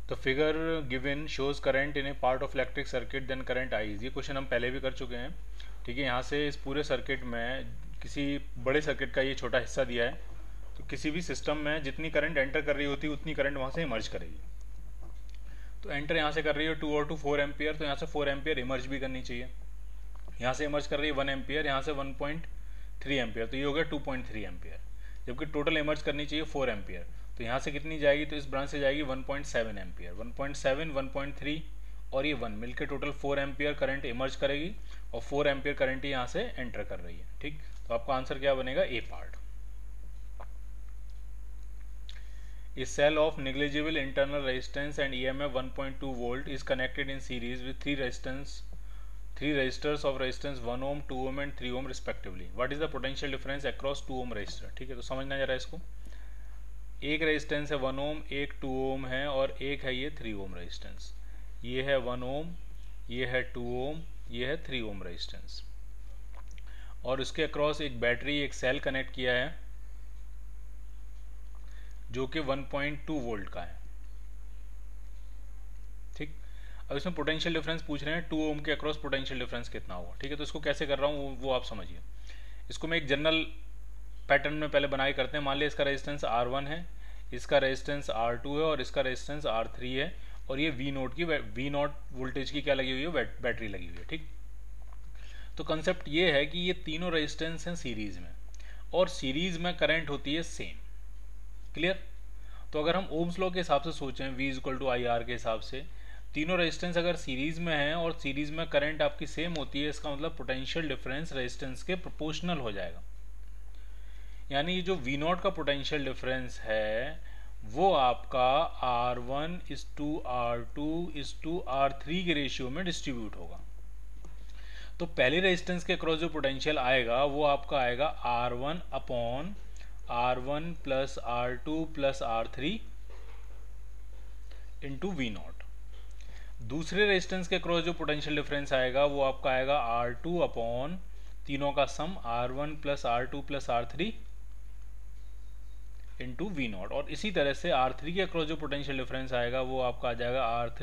तो figure given shows current in a part of electric circuit then current I is, ये question हम पहले भी कर चुके हैं। ठीक है, यहाँ से इस पूरे सर्किट में किसी बड़े सर्किट का ये छोटा हिस्सा दिया है, तो किसी भी सिस्टम में जितनी करंट एंटर कर रही होती है उतनी करंट वहाँ से इमर्ज करेगी। तो एंटर यहाँ से कर रही है 2 और 2 4 एम्पियर, तो यहाँ से 4 एम्पियर इमर्ज भी करनी चाहिए। यहाँ से इमर्ज कर रही है 1 एम्पियर, यहाँ से 1.3 एम्पियर, तो ये हो गया 2.3 एम्पियर, जबकि टोटल इमर्ज करनी चाहिए 4 एम्पियर। तो यहाँ से कितनी जाएगी, तो इस ब्रांच से जाएगी 1.7 एम्पियर, 1.7 1.3 और ये 1 मिलकर टोटल 4 एम्पियर करंट इमर्ज करेगी, और 4 एम्पियर करंट ही यहाँ से एंटर कर रही है। ठीक, तो आपका आंसर क्या बनेगा, A part. A cell of negligible internal resistance and EMF 1.2 volt is connected in series with three resistors of resistance 1 ohm, 2 ohm and 3 ohm respectively. What is the potential difference across 2 ohm resistor? ठीक है, तो समझना जरा इसको। एक resistance है 1 ओम, एक 2 ओम है और एक है ये 3 ओम रेजिस्टेंस। ये है 1 ओम, ये है 2 ओम, ये है 3 ओम रेजिस्टेंस, और उसके अक्रॉस एक बैटरी, एक सेल कनेक्ट किया है जो कि 1.2 वोल्ट का है। ठीक, अब इसमें पोटेंशियल डिफरेंस पूछ रहे हैं, 2 ओम के अक्रॉस पोटेंशियल डिफरेंस कितना होगा। ठीक है, तो इसको कैसे कर रहा हूँ वो आप समझिए। इसको मैं एक जनरल पैटर्न में पहले बनाए करते हैं। मान लिया इसका रेजिस्टेंस R1 है, इसका रेजिस्टेंस R2 है और इसका रेजिस्टेंस R3 है, और ये V0 वोल्टेज की क्या लगी हुई है, बैटरी लगी हुई है। ठीक, तो कंसेप्ट ये है कि ये तीनों रेजिस्टेंस हैं सीरीज में, और सीरीज में करंट होती है सेम। क्लियर? तो अगर हम ओम्स लॉ के हिसाब से सोचें, V = IR के हिसाब से, तीनों रेजिस्टेंस अगर सीरीज में है और सीरीज में करंट आपकी सेम होती है, इसका मतलब पोटेंशियल डिफरेंस रेजिस्टेंस के प्रोपोर्शनल हो जाएगा। यानी जो V0 का पोटेंशियल डिफरेंस है वो आपका R1:R2:R3 के रेशियो में डिस्ट्रीब्यूट होगा। तो पहले रेजिस्टेंस के क्रॉस जो पोटेंशियल आएगा वो आपका आएगा R1/R1 + R2 + R3 into V0। दूसरे रेजिस्टेंस के क्रॉस जो पोटेंशियल डिफरेंस आएगा वो आपका आएगा R2/ तीनों का सम R1 + R2 + R3 into V0। और इसी तरह से R3 के अक्रॉस जो पोटेंशियल डिफरेंस आएगा वो आपका आ जाएगा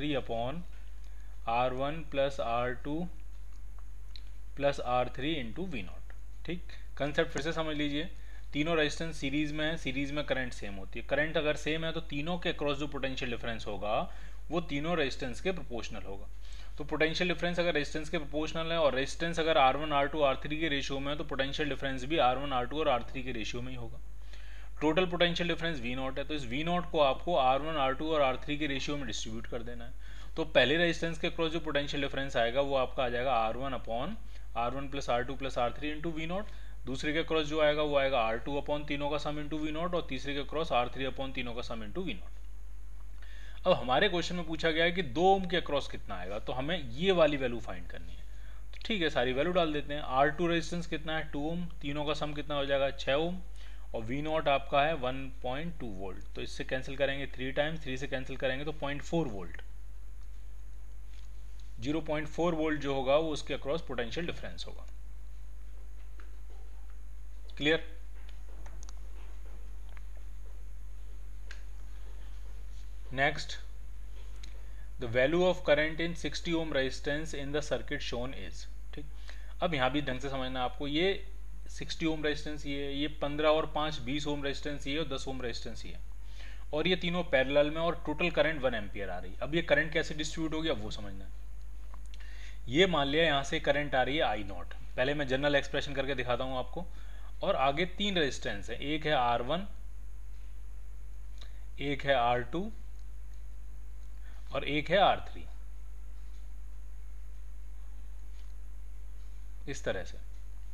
R3/R1 + R2 + R3 into V0। ठीक, कंसेप्ट फिर से समझ लीजिए। तीनों रेजिस्टेंस सीरीज में है, सीरीज में करंट सेम होती है। करंट अगर सेम है तो तीनों के अक्रॉस जो पोटेंशियल डिफरेंस होगा वो तीनों रेजिस्टेंस के प्रोपोर्शनल होगा। तो पोटेंशियल डिफरेंस अगर रेजिस्टेंस के प्रोपोर्शनल है और रेजिस्टेंस अगर R1 R2 R3 के रेशियो में है तो पोटेंशियल डिफरेंस भी R1 R2 और R3 के रेशियो में ही होगा। टोटल पोटेंशियल डिफरेंस V0 है, तो इस V0 को आपको R1 R2 और R3 के रेशियो में डिस्ट्रीब्यूट कर देना है। तो पहले रेजिस्टेंस के क्रॉस जो पोटेंशियल डिफरेंस आएगा वो आपका आ जाएगा R1/R1 + R2 + R3 into V0। दूसरे के क्रॉस जो आएगा वो आएगा R2/ तीनों का सम इंटू V0, और तीसरे के क्रॉस R3/ तीनों का सम इंटू V0। अब हमारे क्वेश्चन में पूछा गया है कि 2 ओम के अक्रॉस कितना आएगा, तो हमें ये वाली वैल्यू फाइंड करनी है। तो ठीक है, सारी वैल्यू डाल देते हैं। R2 रेजिस्टेंस कितना है, 2 ओम, तीनों का सम कितना हो जाएगा, 6 ओम, और V0 आपका है 1.2 वोल्ट। तो इससे कैंसिल करेंगे 3 टाइम्स, 3 से कैंसिल करेंगे तो 0.4 वोल्ट, 0.4 वोल्ट जो होगा वो उसके अक्रॉस पोटेंशियल डिफरेंस होगा। Clear? Next, the value of current in 60 ohm resistance in the circuit shown is. ठीक, अब यहाँ भी ढंग से समझना आपको। ये 60 ओम रेजिस्टेंस ये 15 और 5 20 ओम रेजिस्टेंस ये और 10 ओम रेजिस्टेंस ये, और ये तीनों पैरेलल में, और टोटल करंट 1 एम्पियर आ रही है। अब ये करंट कैसे डिस्ट्रीब्यूट होगी अब वो समझना है। ये मान लिया यहाँ से करंट आ रही है I0, पहले मैं जनरल एक्सप्रेशन करके दिखाता हूँ आपको। और आगे 3 रेजिस्टेंस है, एक है R1, एक है R2 और एक है R3। इस तरह से,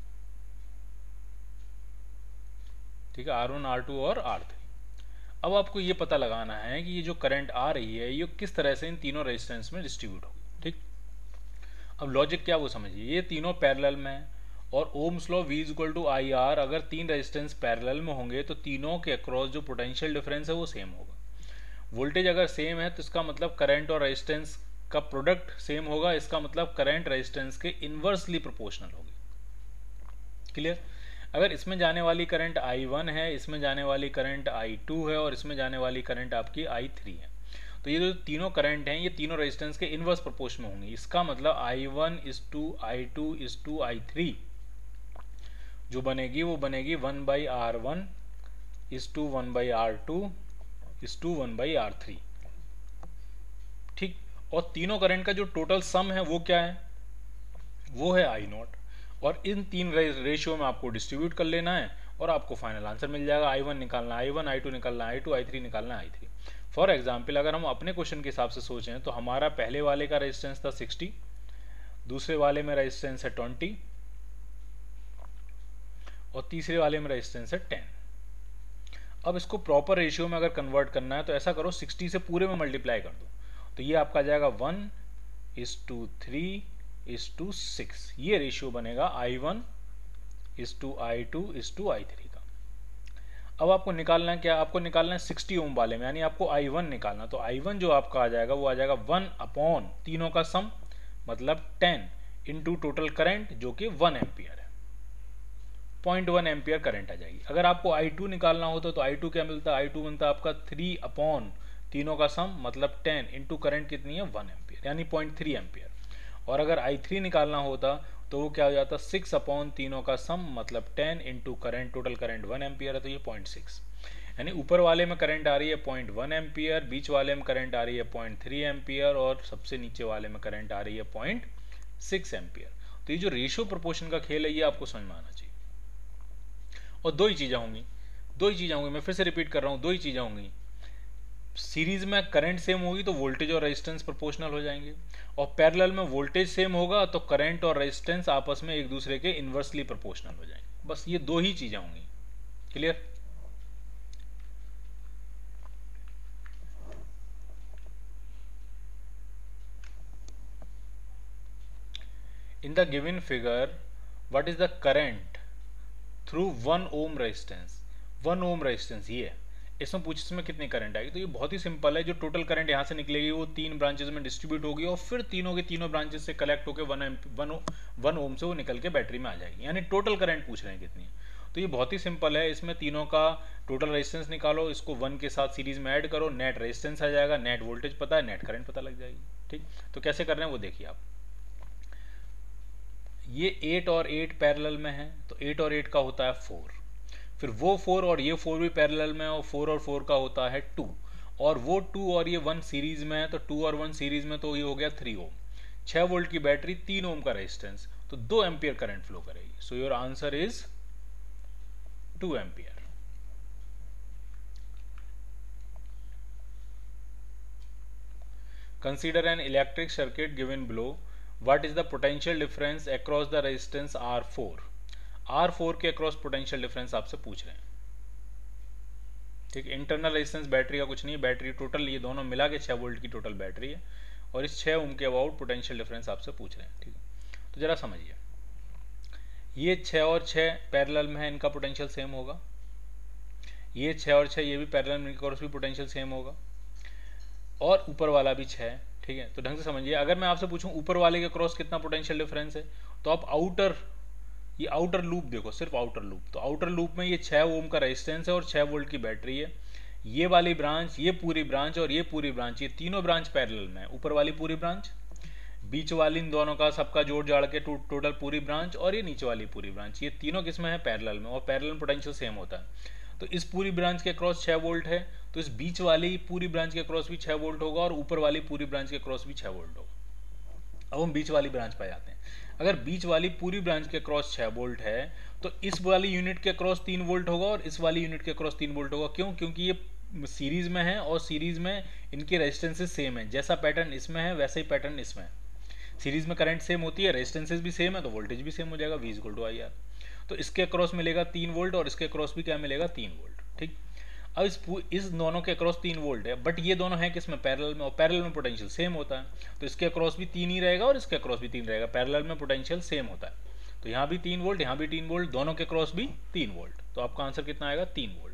ठीक है, R1 R2 और R3। अब आपको ये पता लगाना है कि ये जो करंट आ रही है ये किस तरह से इन तीनों रेजिस्टेंस में डिस्ट्रीब्यूट होगी। ठीक, अब लॉजिक क्या वो समझिए। ये तीनों पैरेलल में है, और ओम्स लॉ V = IR, अगर 3 रेजिस्टेंस पैरेलल में होंगे तो तीनों के अक्रॉस जो पोटेंशियल डिफरेंस है वो सेम होगा। वोल्टेज अगर सेम है तो इसका मतलब करंट और रेजिस्टेंस का प्रोडक्ट सेम होगा, इसका मतलब करंट रेजिस्टेंस के इन्वर्सली प्रोपोर्शनल होगी। क्लियर? अगर इसमें जाने वाली करंट I1 है, इसमें जाने वाली करंट I2 है, और इसमें जाने वाली करंट आपकी I3 है, तो ये जो तीनों करंट हैं ये तीनों रेजिस्टेंस के इनवर्स प्रोपोर्शन में होंगे। इसका मतलब I1 is to I2 is to I3 जो बनेगी वो बनेगी 1/R1 is to 1/R2 is to 1/R3। ठीक, और तीनों करंट का जो टोटल सम है वो क्या है, वो है I0, और इन तीन रेशियो में आपको डिस्ट्रीब्यूट कर लेना है और आपको फाइनल आंसर मिल जाएगा। I1 निकालना है I1, I2 निकालना है I2, I3 निकालना है I3। फॉर एग्जाम्पल अगर हम अपने क्वेश्चन के हिसाब से सोचें तो हमारा पहले वाले का रेजिस्टेंस था 60, दूसरे वाले में रेजिस्टेंस है 20 और तीसरे वाले में रेजिस्टेंस है 10। अब इसको प्रॉपर रेशियो में अगर कन्वर्ट करना है तो ऐसा करो 60 से पूरे में मल्टीप्लाई कर दो, तो ये आपका जाएगा 1:3:6। ये रेशियो बनेगा I1:I2:I3 का। अब आपको निकालना है क्या, आपको निकालना है 60 ओम वाले में, यानी आपको I1 निकालना। तो I1 जो आपका आ जाएगा वो आ जाएगा 1 तीनों का सम मतलब 10 इंटू टोटल करंट जो कि 1 एम्पियर है, 0.1 एम्पियर करंट आ जाएगी। अगर आपको I2 निकालना होता तो I2 क्या मिलता है, I2 बनता है आपका 3 तीनों का सम मतलब 10 इंटू करंट कितनी है 1 एम्पियर यानी 0.3 एम्पियर। और अगर I3 निकालना होता तो वो क्या हो जाता 6 तीनों का सम मतलब 10 into current, total current 1 ampere है तो ये 0.6, यानी ऊपर वाले में करंट आ रही है 0.1 एम्पियर, बीच वाले में करंट आ रही है 0.3 एम्पियर और सबसे नीचे वाले में करंट आ रही है 0.6 एम्पियर। तो ये जो रेशियो प्रोपोर्शन का खेल है ये आपको समझ में आना चाहिए। और दो ही चीज़ें होंगी, मैं फिर से रिपीट कर रहा हूँ, दो ही चीज़ें होंगी। सीरीज में करंट सेम होगी तो वोल्टेज और रेजिस्टेंस प्रोपोर्शनल हो जाएंगे, और पैरेलल में वोल्टेज सेम होगा तो करंट और रेजिस्टेंस आपस में एक दूसरे के इनवर्सली प्रोपोर्शनल हो जाएंगे। बस ये दो ही चीजें होंगी। Clear? In the given figure what is the current through 1 ohm resistance. 1 ohm resistance ये है, इसमें पूछ इसमें कितनी करंट आएगी। तो ये बहुत ही सिंपल है, जो टोटल करंट यहाँ से निकलेगी वो 3 ब्रांचेस में डिस्ट्रीब्यूट होगी और फिर तीनों के तीनों ब्रांचेस से कलेक्ट होकर 1 ओम से वो निकल के बैटरी में आ जाएगी, यानी टोटल करंट पूछ रहे हैं कितनी। तो ये बहुत ही सिंपल है, इसमें तीनों का टोटल रेजिस्टेंस निकालो, इसको 1 के साथ सीरीज में ऐड करो, नेट रेजिस्टेंस आ जाएगा, नेट वोल्टेज पता है, नेट करंट पता लग जाएगी। ठीक, तो कैसे कर रहे हैं वो देखिए आप। ये 8 और 8 पैरेलल में है तो 8 और 8 का होता है 4, फिर वो 4 और ये 4 भी पैरेलल में है और 4 और 4 का होता है 2, और वो 2 और ये 1 सीरीज में है तो 2 और 1 सीरीज में तो ये हो गया 3 ओम। 6 वोल्ट की बैटरी, 3 ओम का रेजिस्टेंस, तो 2 एम्पियर करंट फ्लो करेगी। So your answer is 2 ampere. Consider an electric circuit given below, what is the potential difference across the resistance R4। R4 के अक्रॉस पोटेंशियल डिफरेंस आपसे पूछ रहे हैं। ठीक, इंटरनल रेजिस्टेंस बैटरी का कुछ नहीं है, बैटरी टोटल ये दोनों मिला के 6 वोल्ट की टोटल बैटरी है और इस 6 ओम के अबाउट पोटेंशियल डिफरेंस आपसे पूछ रहे हैं। ठीक है, तो जरा समझिए, ये 6 और 6 पैरेलल में है, इनका पोटेंशियल सेम होगा, ये 6 और 6 ये भी पैरेलल में, इनका भी पोटेंशियल सेम होगा, और ऊपर वाला भी 6। ठीक है, तो ढंग से समझिए, अगर मैं आपसे पूछूं ऊपर वाले के क्रॉस कितना पोटेंशियल डिफरेंस है, तो आप ये आउटर लूप देखो, सिर्फ आउटर लूप, तो आउटर लूप में ये 6 ओम का रेजिस्टेंस है और 6 वोल्ट की बैटरी है। ये वाली ब्रांच, ये पूरी ब्रांच और ये पूरी ब्रांच, ये तीनों ब्रांच पैरेलल में है, ऊपर वाली पूरी ब्रांच, बीच वाली इन दोनों का सबका जोड़ जाड़ के टोटल पूरी ब्रांच, और ये नीचे वाली पूरी ब्रांच, ये तीनों किसमें है पैरेलल में, और पैरेलल में पोटेंशियल सेम होता है। तो इस पूरी ब्रांच के क्रॉस 6 वोल्ट है, तो इस बीच वाली पूरी ब्रांच के क्रॉस भी 6 वोल्ट होगा और ऊपर वाली पूरी ब्रांच के क्रॉस भी 6 वोल्ट होगा। अब हम बीच वाली ब्रांच पे जाते हैं। अगर बीच वाली पूरी ब्रांच के क्रॉस 6 वोल्ट है तो इस वाली यूनिट के क्रॉस 3 वोल्ट होगा और इस वाली यूनिट के क्रॉस 3 वोल्ट होगा। क्यों? क्योंकि ये सीरीज में है और सीरीज में इनके रेजिस्टेंसेस सेम है, जैसा पैटर्न इसमें है वैसे ही पैटर्न इसमें है। सीरीज में करंट सेम होती है, रेजिस्टेंसेस भी सेम है, तो वोल्टेज भी सेम हो जाएगा, V = IR। तो इसके क्रॉस मिलेगा 3 वोल्ट और इसके क्रॉस भी क्या मिलेगा 3 वोल्ट। ठीक, अब इस दोनों के अक्रॉस 3 वोल्ट है, बट ये दोनों हैं किसमें पैरेलल में, और पैरेलल में पोटेंशियल सेम होता है, तो इसके अक्रॉस भी 3 ही रहेगा और इसके अक्रॉस भी 3 रहेगा, पैरेलल में पोटेंशियल सेम होता है। तो यहाँ भी 3 वोल्ट, यहाँ भी 3 वोल्ट, दोनों के अक्रॉस भी 3 वोल्ट, तो आपका आंसर कितना आएगा 3 volt.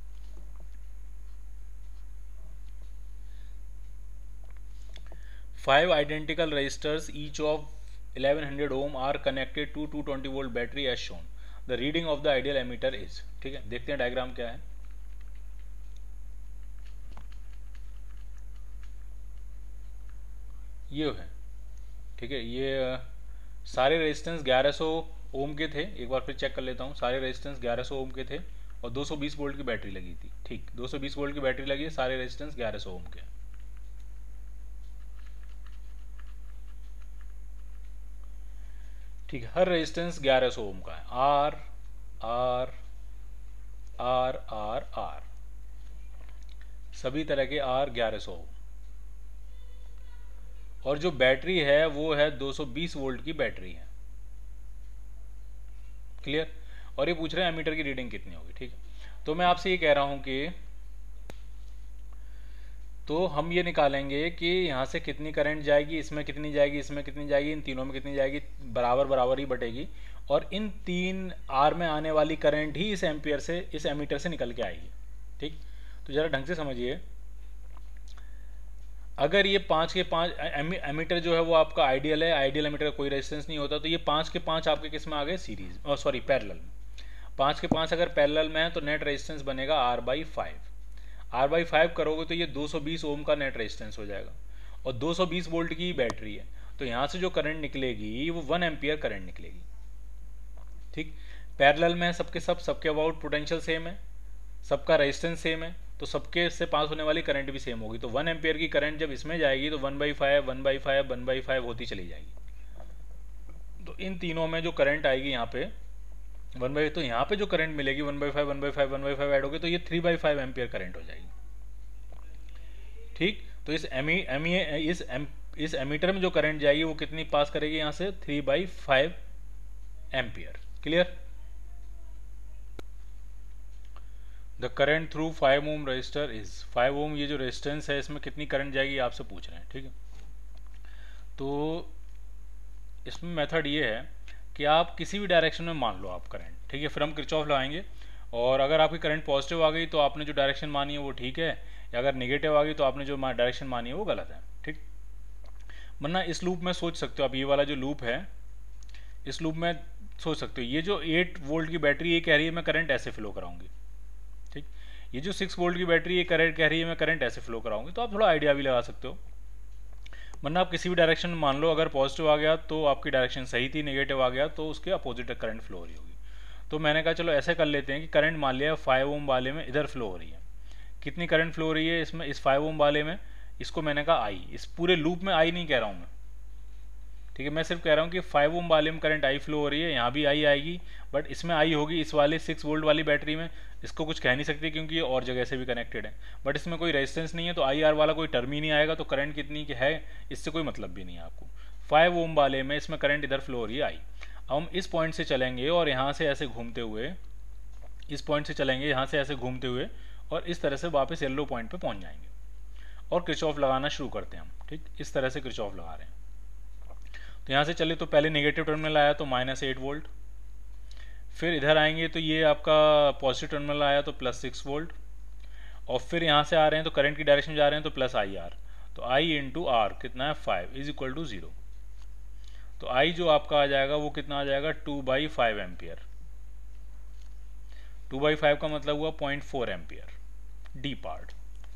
Five identical resistors each of 1100 ohm are connected to 220 volt battery as shown. The reading of the ideal ammeter is। ठीक है, देखते हैं डायग्राम क्या है। ये है, ठीक है। ये सारे रेजिस्टेंस 1100 ओम के थे, एक बार फिर चेक कर लेता हूँ। सारे रेजिस्टेंस 1100 ओम के थे और 220 वोल्ट की बैटरी लगी थी, ठीक। 220 वोल्ट की बैटरी लगी है, सारे रेजिस्टेंस 1100 ओम के। ठीक है, हर रेजिस्टेंस 1100 ओम का है। R R R R R, सभी तरह के आर 1100 ओम। और जो बैटरी है वो है 220 वोल्ट की बैटरी है, क्लियर। और ये पूछ रहे हैं एमीटर की रीडिंग कितनी होगी, ठीक है। तो मैं आपसे ये कह रहा हूं कि तो हम ये निकालेंगे कि यहाँ से कितनी करंट जाएगी, इसमें कितनी जाएगी, इसमें कितनी जाएगी, इन तीनों में कितनी जाएगी, बराबर बराबर ही बटेगी। और इन तीन आर में आने वाली करंट ही इस एम्पियर से, इस एमीटर से निकल के आएगी, ठीक। तो ज़रा ढंग से समझिए, अगर ये 5 के 5 एमीटर जो है वो आपका आइडियल है, आइडियल एमीटर का कोई रेजिस्टेंस नहीं होता, तो ये 5 के 5 आपके किस में आ गए, सीरीज, और सॉरी पैरेलल में। 5 के 5 अगर पैरेलल में है तो नेट रेजिस्टेंस बनेगा R/5। R/5 करोगे तो ये 220 ओम का नेट रेजिस्टेंस हो जाएगा, और 220 वोल्ट की बैटरी है, तो यहाँ से जो करंट निकलेगी वो 1 एम्पियर करंट निकलेगी, ठीक। पैरेलल में है सबके सब, सबके अबाउट पोटेंशियल सेम है, सबका रेजिस्टेंस सेम है, तो सबके से पास होने वाली करंट भी सेम होगी। तो 1 एम्पियर की करंट जब इसमें जाएगी तो 1/5 1/5 1/5 होती चली जाएगी। तो इन तीनों में जो करंट आएगी यहाँ पे 1/5, तो यहाँ पे जो करंट मिलेगी 1/5 1/5 1/5 ऐड होगी तो ये 3/5 एम्पियर करंट हो जाएगी, ठीक। तो इस एमीटर में जो करंट जाएगी वो कितनी पास करेगी यहाँ से, 3/5 ampere, clear. The current through 5 ohm resistor is 5 ohm, ये जो रेजिस्टेंस है इसमें कितनी करंट जाएगी आपसे पूछ रहे हैं, ठीक है। तो इसमें मेथड ये है कि आप किसी भी डायरेक्शन में मान लो आप करंट, ठीक है, फिर हम किरचॉफ लगाएंगे। और अगर आपकी करंट पॉजिटिव आ गई तो आपने जो डायरेक्शन मानी है वो ठीक है, या अगर नेगेटिव आ गई तो आपने जो डायरेक्शन मानी है वो गलत है, ठीक। वरना इस लूप में सोच सकते हो आप, ये वाला जो लूप है इस लूप में सोच सकते हो, ये जो 8 वोल्ट की बैटरी ये कह रही है मैं करंट ऐसे फ्लो कराऊंगी, ठीक। ये जो 6 वोल्ट की बैटरी ये करंट कह रही है मैं करंट ऐसे फ्लो कराऊंगी, तो आप थोड़ा आइडिया भी लगा सकते हो। वरना आप किसी भी डायरेक्शन में मान लो, अगर पॉजिटिव आ गया तो आपकी डायरेक्शन सही थी, नेगेटिव आ गया तो उसके अपोजिट करंट फ्लो हो रही होगी। तो मैंने कहा चलो ऐसे कर लेते हैं कि करंट मान लिया 5 ओम वाले में इधर फ्लो हो रही है, कितनी करंट फ्लो हो रही है इसमें, इस 5 ओम वाले में, इसको मैंने कहा आई, इस पूरे लूप में आई नहीं कह रहा हूँ मैं, ठीक है। मैं सिर्फ कह रहा हूँ कि 5 ओम वाले में करंट आई फ्लो हो रही है, यहाँ भी आई आएगी, बट इसमें आई होगी इस वाले 6 वोल्ट वाली बैटरी में, इसको कुछ कह नहीं सकते क्योंकि ये और जगह से भी कनेक्टेड है, बट इसमें कोई रेजिस्टेंस नहीं है तो आई आर वाला कोई टर्म ही नहीं आएगा, तो करंट कितनी की है इससे कोई मतलब भी नहीं है आपको। 5 ओम वाले में इसमें करंट इधर फ्लो हो रही है आई। अब हम इस पॉइंट से चलेंगे और यहाँ से ऐसे घूमते हुए, इस पॉइंट से चलेंगे यहाँ से ऐसे घूमते हुए और इस तरह से वापस येलो पॉइंट पे पहुँच जाएंगे और किरचॉफ लगाना शुरू करते हैं हम, ठीक। इस तरह से किरचॉफ लगा रहे हैं। तो यहाँ से चले तो पहले नेगेटिव टर्मिनल आया तो -8 वोल्ट, फिर इधर आएंगे तो ये आपका पॉजिटिव टर्मिनल आया तो +6 वोल्ट, और फिर यहाँ से आ रहे हैं तो करंट की डायरेक्शन जा रहे हैं तो +IR, तो I × R कितना है 5 = 0। तो I जो आपका आ जाएगा वो कितना आ जाएगा 2/5 एम्पियर। 2/5 का मतलब हुआ 0.4 ampere, D part.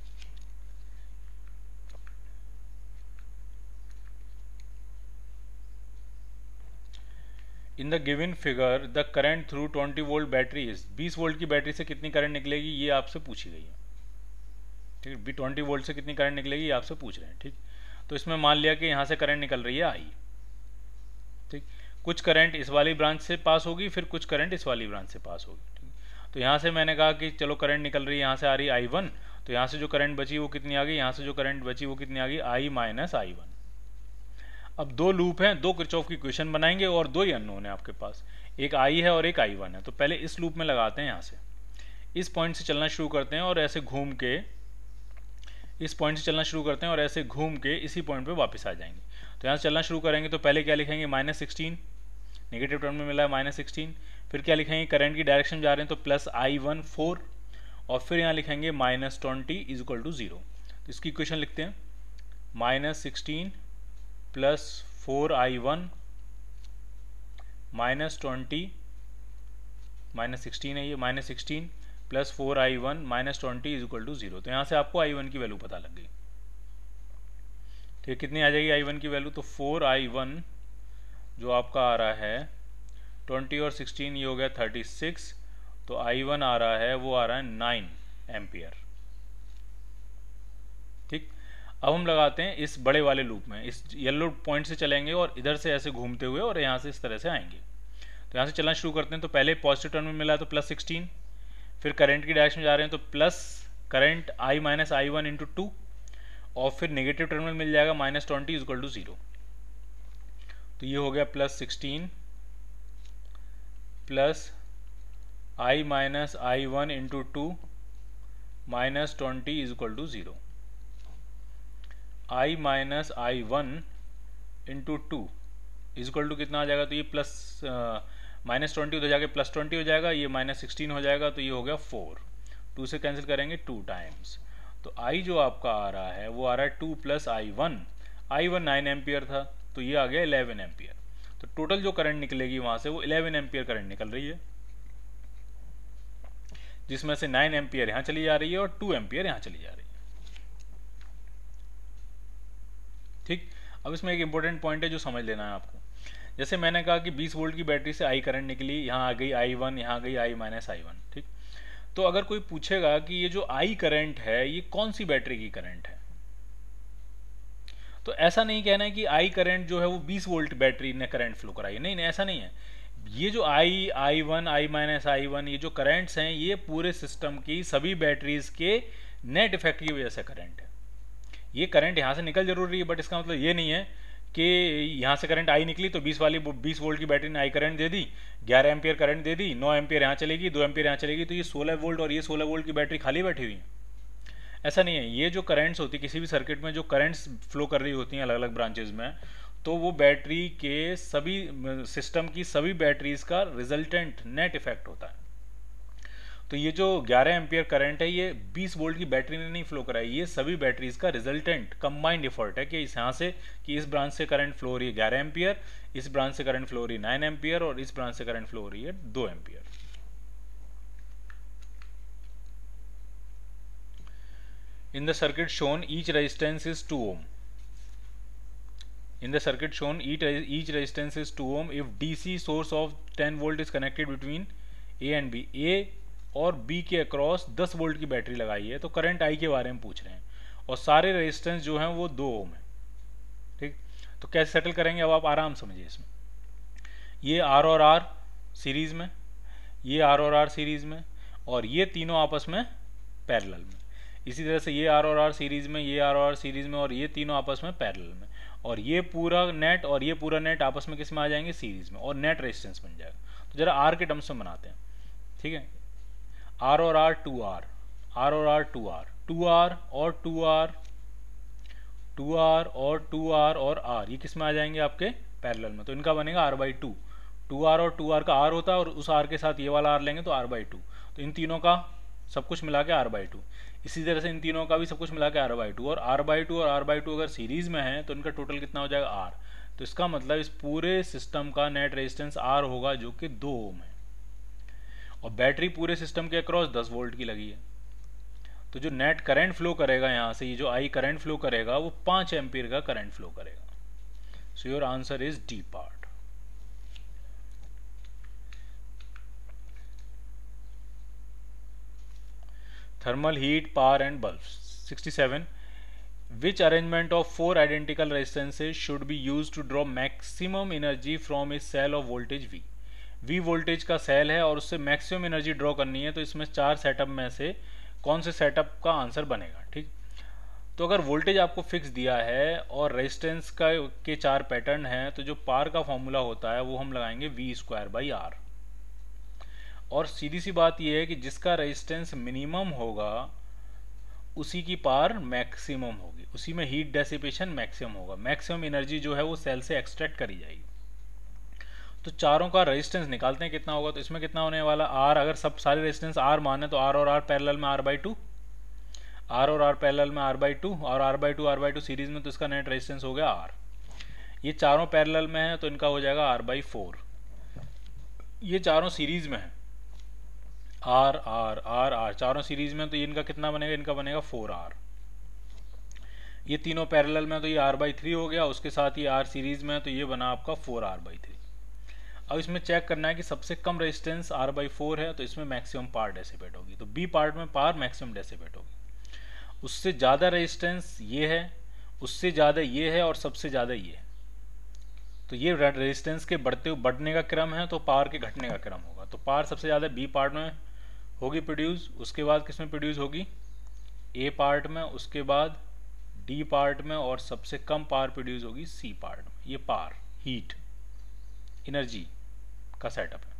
In the given figure the current through 20 volt battery is, 20 volt की बैटरी से कितनी करंट निकलेगी ये आपसे पूछी गई है, ठीक है। 20 वोल्ट से कितनी करंट निकलेगी ये आपसे पूछ रहे हैं, ठीक। तो इसमें मान लिया कि यहाँ से करंट निकल रही है आई, ठीक। कुछ करंट इस वाली ब्रांच से पास होगी, फिर कुछ करंट इस वाली ब्रांच से पास होगी, ठीक। तो यहाँ से मैंने कहा कि चलो करंट निकल रही है, यहाँ से आ रही है I1, तो यहाँ से जो करंट बची वो कितनी आ गई, यहाँ से जो करंट बची वो कितनी आ गई I - I1। अब दो लूप हैं, दो किरचॉफ की इक्वेशन बनाएंगे और दो ही अननोन है आपके पास, एक I है और एक I1 है। तो पहले इस लूप में लगाते हैं, यहाँ से इस पॉइंट से चलना शुरू करते हैं और ऐसे घूम के इस पॉइंट से चलना शुरू करते हैं और ऐसे घूम के इसी पॉइंट पे वापस आ जाएंगे। तो यहाँ से चलना शुरू करेंगे तो पहले क्या लिखेंगे -16, नेगेटिव टर्म में मिला है -16, फिर क्या लिखेंगे करंट की डायरेक्शन जा रहे हैं तो +I1 4, और फिर यहाँ लिखेंगे -20 = 0। तो इसकी इक्वेशन लिखते हैं, -16 + 4I1 -20, -16 है ये, -16 + 4I1 - 20 = 0। तो यहाँ से आपको I1 की वैल्यू पता लग गई, तो ये कितनी आ जाएगी I1 की वैल्यू, तो 4I1 जो आपका आ रहा है 20 और 16 ये हो गया 36, तो I1 आ रहा है वो आ रहा है 9 एम्पियर। ठीक, अब हम लगाते हैं इस बड़े वाले लूप में, इस येलो पॉइंट से चलेंगे और इधर से ऐसे घूमते हुए और यहाँ से इस तरह से आएंगे। तो यहाँ से चलना शुरू करते हैं, तो पहले पॉजिटिव टर्म में मिला है तो +16, फिर करंट की डायरेक्शन में जा रहे हैं तो plus current I minus I1 into 2, और फिर नेगेटिव टर्मिनल मिल जाएगा -20 इक्वल टू 0। तो ये हो गया +16 plus I minus I1 into 2 -20 equal to 0। I minus I1 into 2 equal to कितना आ जाएगा, तो ये प्लस -20 उधर जाके +20 हो जाएगा, ये -16 हो जाएगा, तो ये हो गया 4। 2 से कैंसिल करेंगे 2 टाइम्स, तो I जो आपका आ रहा है वो आ रहा है 2 प्लस I1 9 एम्पियर था, तो ये आ गया 11 एम्पियर। तो टोटल जो करंट निकलेगी वहाँ से वो 11 एम्पियर करंट निकल रही है, जिसमें से 9 एम्पियर यहाँ चली जा रही है और 2 एम्पियर यहाँ चली जा रही है। ठीक, अब इसमें एक इंपॉर्टेंट पॉइंट है जो समझ लेना है आपको। जैसे मैंने कहा कि 20 वोल्ट की बैटरी से I करंट निकली, यहाँ आ गई I1, यहाँ आ गई I माइनस I1। ठीक, तो अगर कोई पूछेगा कि ये जो I करंट है ये कौन सी बैटरी की करंट है, तो ऐसा नहीं कहना है कि I करंट जो है वो 20 वोल्ट बैटरी ने करंट फ्लो कराई है, नहीं नहीं, ऐसा नहीं है। ये जो I1, I माइनस I1 ये जो करंट्स हैं ये पूरे सिस्टम की सभी बैटरीज के नेट इफेक्ट की वजह से करंट है। ये करंट यहाँ से निकल जरूर रही है, बट इसका मतलब ये नहीं है कि यहाँ से करंट I निकली तो 20 वोल्ट की बैटरी ने I करंट दे दी, 11 एम्पियर करंट दे दी, 9 एम्पियर यहाँ चलेगी, 2 एम्पियर यहाँ चलेगी, तो ये 16 वोल्ट और ये 16 वोल्ट की बैटरी खाली बैठी हुई है। ऐसा नहीं है। ये जो करंट्स होती है किसी भी सर्किट में, जो करंट्स फ्लो कर रही होती हैं अलग अलग ब्रांचेज में, तो वो बैटरी के सभी सिस्टम की सभी बैटरीज का रिजल्टेंट नेट इफेक्ट होता है। तो ये जो 11 एम्पियर करंट है ये 20 वोल्ट की बैटरी ने नहीं फ्लो कराई, ये सभी बैटरीज का रिजल्टेंट कंबाइंड एफर्ट है कि इस यहाँ से कि इस ब्रांच से करंट फ्लो हो रही है 11 एम्पियर, इस ब्रांच से करंट फ्लो हो रही है 9 एम्पियर और इस ब्रांच से करंट फ्लो हो रही है 2 ampere. In the circuit shown, each resistance is 2 ohm. In the circuit shown, each resistance is 2 ohm if DC source of 10 volt is connected between A and B. A और B के across 10 volt की battery लगाई है, तो current I के बारे में पूछ रहे हैं और सारे रेजिस्टेंस जो हैं वो 2 ओम है। ठीक, तो कैसे सेटल करेंगे अब आप आराम समझिए। इसमें ये R और R सीरीज में, ये R और R सीरीज में, और ये तीनों आपस में पैरेलल में। इसी तरह से ये R और R सीरीज में, ये R और R सीरीज में, और ये तीनों आपस में पैरेलल में, और ये पूरा नेट और ये पूरा नेट आपस में किस में आ जाएंगे, सीरीज में, और नेट रेजिस्टेंस बन जाएगा। तो जरा R के टर्म्स में बनाते हैं। ठीक है, R और R 2R, R और R 2R, 2R और 2R, 2R और 2R और R, ये किस में आ जाएंगे आपके पैरेलल में, तो इनका बनेगा R/2। 2R और 2R का R होता है और उस R के साथ ये वाला R लेंगे तो R/2, तो इन तीनों का सब कुछ मिला के R/2। इसी तरह से इन तीनों का भी सब कुछ मिला के R/2, और R/2 और R/2 अगर सीरीज में है तो इनका टोटल कितना हो जाएगा R। तो इसका मतलब इस पूरे सिस्टम का नेट रेजिस्टेंस R होगा जो कि 2 ओम है, और बैटरी पूरे सिस्टम के अक्रॉस 10 वोल्ट की लगी है। तो जो नेट करंट फ्लो करेगा यहाँ से, ये जो I करंट फ्लो करेगा वो 5 एम्पीयर का करंट फ्लो करेगा। So your answer is D part. Thermal heat, power and bulbs. 67. Which arrangement of 4 identical resistances should be used to draw maximum energy from a cell of voltage V? V voltage का cell है और उससे maximum energy draw करनी है, तो इसमें 4 setup में से कौन से सेटअप का आंसर बनेगा। ठीक, तो अगर वोल्टेज आपको फिक्स दिया है और रेजिस्टेंस का के 4 पैटर्न है, तो जो पावर का फॉर्मूला होता है वो हम लगाएंगे V²/R। और सीधी सी बात यह है कि जिसका रेजिस्टेंस मिनिमम होगा उसी की पावर मैक्सिमम होगी, उसी में हीट डेसिपेशन मैक्सिमम होगा, मैक्सिमम एनर्जी जो है वो सेल से एक्सट्रैक्ट करी जाएगी। तो चारों का रेजिस्टेंस निकालते हैं कितना होगा, तो इसमें कितना होने वाला R, अगर सब सारे रेजिस्टेंस R माने तो R और R पैरेलल में R/2, R और R पैरेलल में R/2, और R/2 सीरीज में, तो इसका नेट रेजिस्टेंस हो गया R। ये चारों पैरेलल में है तो इनका हो जाएगा R/4। ये चारों सीरीज में है, R R R R चारों सीरीज में, तो इनका कितना बनेगा, इनका बनेगा 4R। ये तीनों पैरेलल में तो ये R/3 हो गया, उसके साथ ये R सीरीज़ में है तो ये बना आपका 4R/3। अब इसमें चेक करना है कि सबसे कम रेजिस्टेंस R/4 है तो इसमें मैक्सिमम पावर डेसिपेट होगी, तो बी पार्ट में पावर मैक्सिमम डेसिपेट होगी। उससे ज़्यादा रेजिस्टेंस ये है, उससे ज़्यादा ये है और सबसे ज़्यादा ये है, तो ये रेजिस्टेंस के बढ़ने का क्रम है तो पावर के घटने का क्रम होगा। तो पावर सबसे ज़्यादा बी पार्ट में होगी प्रोड्यूस, उसके बाद किस में प्रोड्यूस होगी, ए पार्ट में, उसके बाद डी पार्ट में, और सबसे कम पावर प्रोड्यूस होगी सी पार्ट में। ये पावर, हीट, एनर्जी का सेटअप है।